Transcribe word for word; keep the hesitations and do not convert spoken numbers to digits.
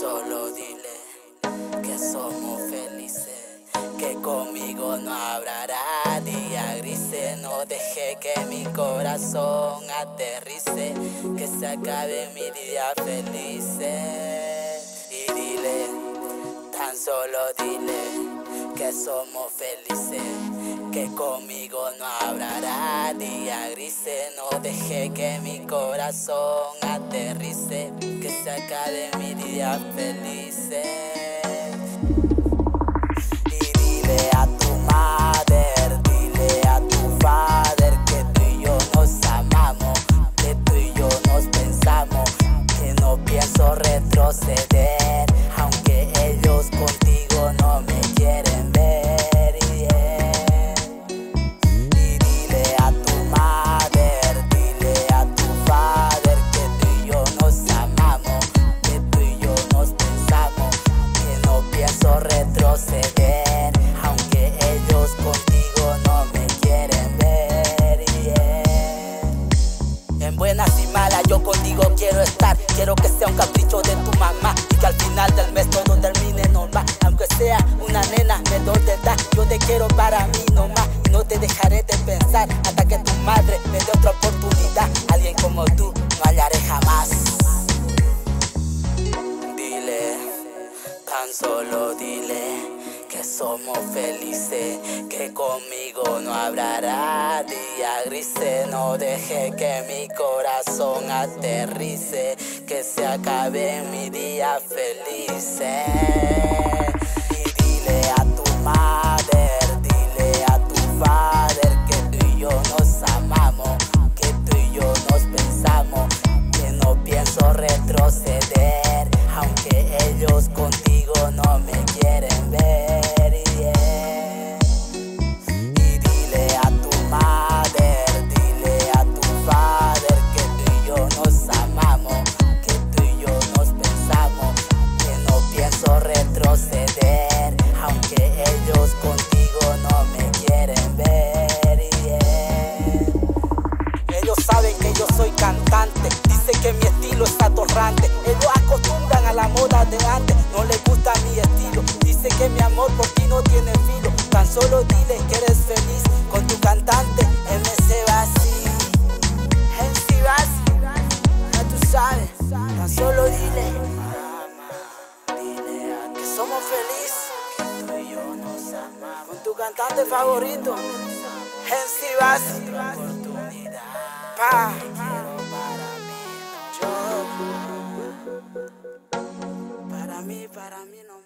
Solo dile que somos felices, que conmigo no habrá día grises. No deje que mi corazón aterrice, que se acabe mi día felices. Y dile, tan solo dile que somos felices, que conmigo no habrá día grises. No deje que mi corazón aterrice, que se acabe mi día felices. Y dile a tu madre, dile a tu padre que tú y yo nos amamos, que tú y yo nos pensamos, que no pienso retroceder, aunque ellos contigo no me quieren ver. Yeah. Y dile a tu madre, dile a tu padre que tú y yo nos amamos, que tú y yo nos pensamos, que no pienso retroceder, aunque ellos contigo no me quieren ver. Yeah. En buenas y malas yo contigo quiero estar. Quiero que sea un capricho de tu mamá y que al final del mes todo termine normal. Aunque sea una nena menor de edad, yo te quiero para mí nomás. Y no te dejaré de pensar hasta que tu madre me dé otra oportunidad. Alguien como tú no hallaré jamás. Dile, tan solo dile que somos felices, que conmigo no habrá día grises. No deje que mi corazón aterrice, que se acabe mi día felices. Y dile a tu madre, dile a tu padre que tú y yo nos amamos, que tú y yo nos pensamos, que no pienso retroceder, aunque ellos contigo no me quieren ver. Yeah. Y dile a tu madre, dile a tu padre que tú y yo nos amamos, que tú y yo nos pensamos, que no pienso retroceder, aunque ellos contigo no me quieren ver. Yeah. Ellos saben que yo soy cantante, dicen que mi estilo es atorrante. Ellos acostumbran a la moda de antes, no les gusta mi estilo. Dice que mi amor por ti no tiene filo. Tan solo dile que eres feliz con tu cantante M C Basi. M C Basi, ya tú sabes. Tan solo dile, dile que somos felices, que tú y yo nos amamos, con tu cantante favorito M C Basi. Pa, yo, para mí, para mí no.